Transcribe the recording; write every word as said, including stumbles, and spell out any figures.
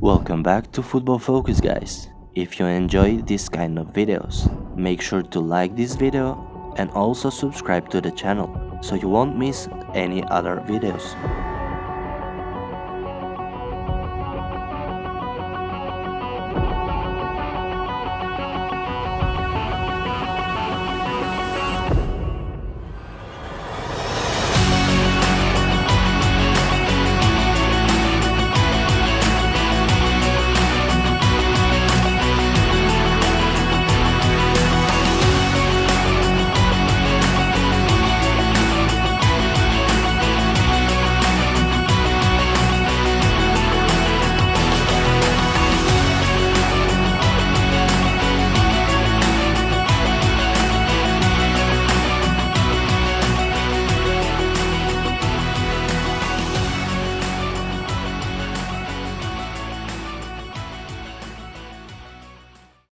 Welcome back to Football Focus, guys. If you enjoy this kind of videos, make sure to like this video and also subscribe to the channel so you won't miss any other videos.